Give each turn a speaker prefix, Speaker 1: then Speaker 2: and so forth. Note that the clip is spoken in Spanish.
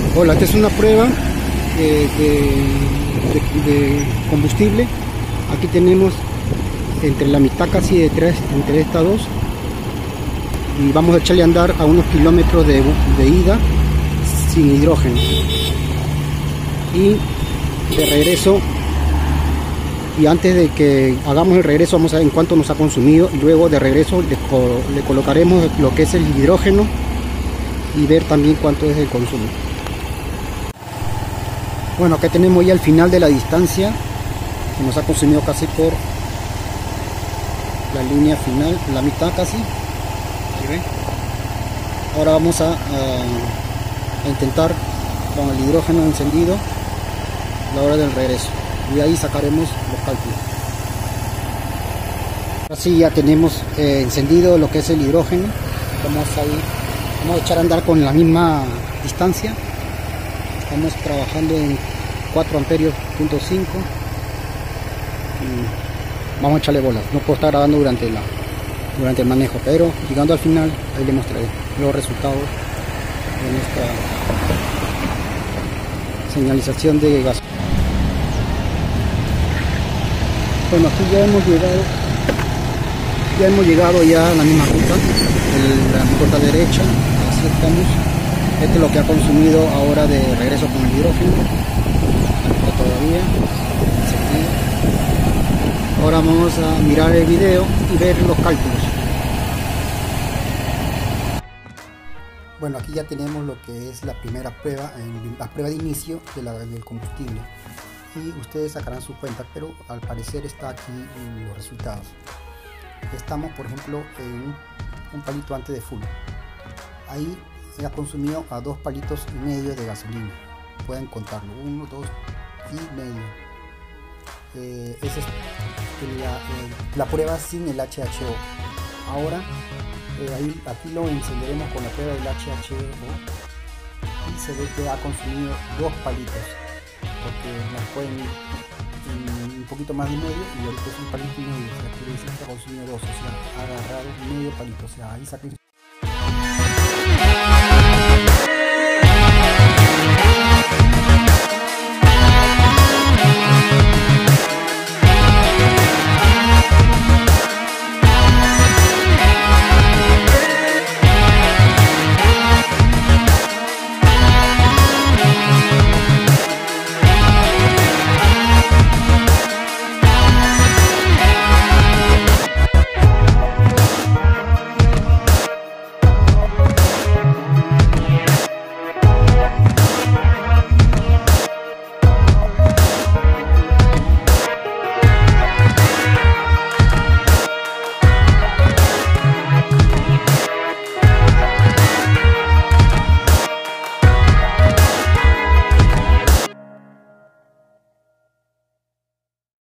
Speaker 1: Hola, esta es una prueba de combustible. Aquí tenemos entre la mitad casi de entre estas dos, y vamos a echarle a andar a unos kilómetros de ida sin hidrógeno, y de regreso, y antes de que hagamos el regreso vamos a ver en cuánto nos ha consumido, y luego de regreso le colocaremos lo que es el hidrógeno y ver también cuánto es el consumo. Bueno, acá tenemos ya el final de la distancia que nos ha consumido casi por la línea final, la mitad casi. ¿Sí ven? Ahora vamos a intentar con el hidrógeno encendido la hora del regreso, y ahí sacaremos los cálculos. Así ya tenemos encendido lo que es el hidrógeno. Vamos a echar a andar con la misma distancia. Estamos trabajando en 4 amperios, punto 5, y vamos a echarle bolas. No puedo estar grabando durante el manejo, pero llegando al final ahí les mostraré los resultados de nuestra señalización de gas. Bueno, aquí ya hemos llegado ya a la misma ruta, la ruta derecha. Así estamos. Este es lo que ha consumido ahora de regreso con el hidrógeno. Está todavía encendido. Ahora vamos a mirar el video y ver los cálculos. Bueno, aquí ya tenemos lo que es la primera prueba, la prueba de inicio del combustible, y ustedes sacarán sus cuentas, pero al parecer está aquí los resultados. Estamos, por ejemplo, en un palito antes de full. Ahí se ha consumido a 2,5 palitos de gasolina. Pueden contarlo, 1, 2 y medio. Esa es la prueba sin el HHO. Ahora aquí lo encenderemos con la prueba del HHO, y se ve que ha consumido 2 palitos, porque nos pueden un poquito más de medio, y ahorita es 1,5 palito, o sea, quiere decir que ha consumido 2, o sea, ha agarrado medio palito, o sea, ahí saqué